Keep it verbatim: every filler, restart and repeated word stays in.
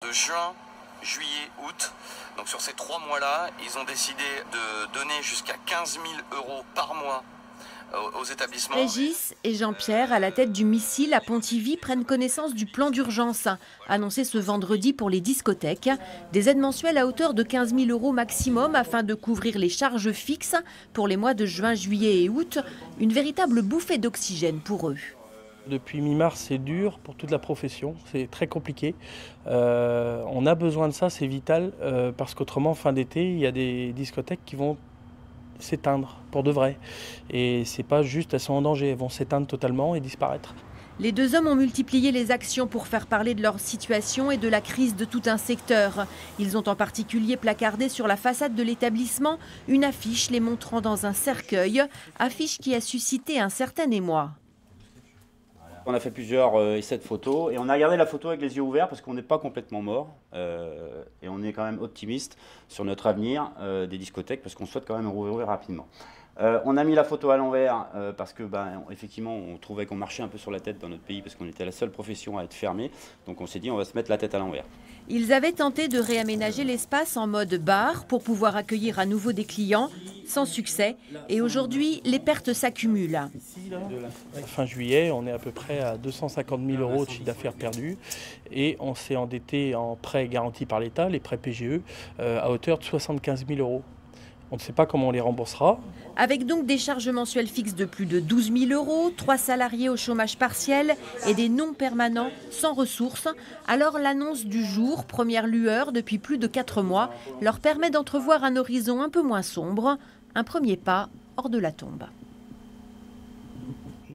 de juin, juillet, août. Donc sur ces trois mois-là, ils ont décidé de donner jusqu'à quinze mille euros par mois aux établissements. Régis et Jean-Pierre, à la tête du Missile à Pontivy, prennent connaissance du plan d'urgence annoncé ce vendredi pour les discothèques. Des aides mensuelles à hauteur de quinze mille euros maximum afin de couvrir les charges fixes pour les mois de juin, juillet et août. Une véritable bouffée d'oxygène pour eux. Depuis mi-mars, c'est dur pour toute la profession, c'est très compliqué. Euh, on a besoin de ça, c'est vital, euh, parce qu'autrement, fin d'été, il y a des discothèques qui vont s'éteindre pour de vrai. Et c'est pas juste, elles sont en danger, elles vont s'éteindre totalement et disparaître. Les deux hommes ont multiplié les actions pour faire parler de leur situation et de la crise de tout un secteur. Ils ont en particulier placardé sur la façade de l'établissement une affiche les montrant dans un cercueil, affiche qui a suscité un certain émoi. On a fait plusieurs euh, essais de photos et on a regardé la photo avec les yeux ouverts parce qu'on n'est pas complètement mort euh, et on est quand même optimiste sur notre avenir euh, des discothèques parce qu'on souhaite quand même rouvrir rapidement. Euh, on a mis la photo à l'envers euh, parce que, ben, effectivement, on trouvait qu'on marchait un peu sur la tête dans notre pays parce qu'on était la seule profession à être fermée. Donc on s'est dit on va se mettre la tête à l'envers. Ils avaient tenté de réaménager l'espace en mode bar pour pouvoir accueillir à nouveau des clients, sans succès. Et aujourd'hui, les pertes s'accumulent. Fin juillet, on est à peu près à deux cent cinquante mille euros de chiffre d'affaires perdu. Et on s'est endetté en prêts garantis par l'État, les prêts P G E, euh, à hauteur de soixante-quinze mille euros. On ne sait pas comment on les remboursera. Avec donc des charges mensuelles fixes de plus de douze mille euros, trois salariés au chômage partiel et des non-permanents sans ressources. Alors l'annonce du jour, première lueur depuis plus de quatre mois, leur permet d'entrevoir un horizon un peu moins sombre, un premier pas hors de la tombe.